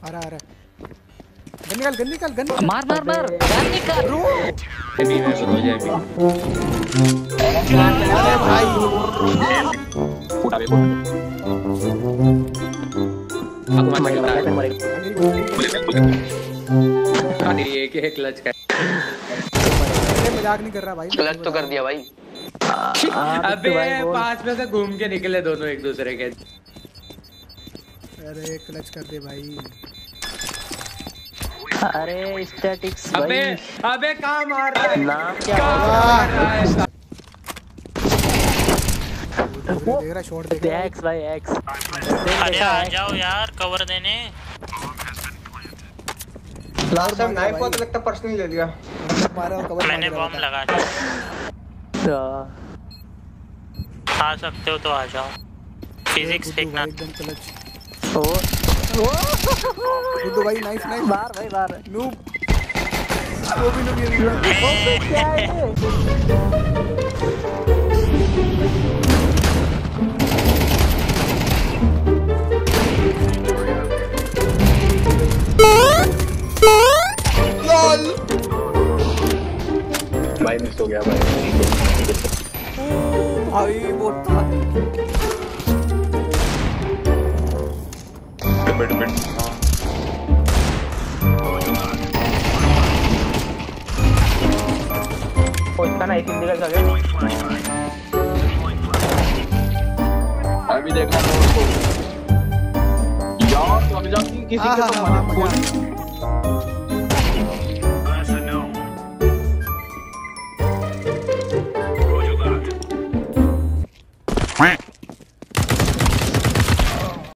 आ रहा गन निकाल मार गन निकाल ब्रो नहीं मैं ब्रो जाए भी अरे भाई aku masih kita tadi एक क्लच का मजाक नहीं कर रहा भाई क्लच तो कर दिया भाई अबे पास में से घूम के निकले दोनों एक दूसरे के अरे क्लच कर दे भाई अरे स्टैटिक्स भाई अबे कहां मार रहा है नाम क्या देख रहा शॉट देख रहा एक्स भाई एक्स अरे आ जाओ यार कवर देने लास्ट टाइम नाइफ को तो लगता पर्सनली ले लिया मारा और कवर मैंने बॉम्ब लगा दिया आ सकते हो तो आ जाओ फिजिक्स देखना एकदम क्लच ओ गुड्डू भाई नाइस मार भाई मार नूब वो भी नूब ये क्या है लॉल भाई मिस हो गया भाई वो था बिट इसका ना एक निकल गया अभी देखना उसको यार तो अभी जाके किसी के तो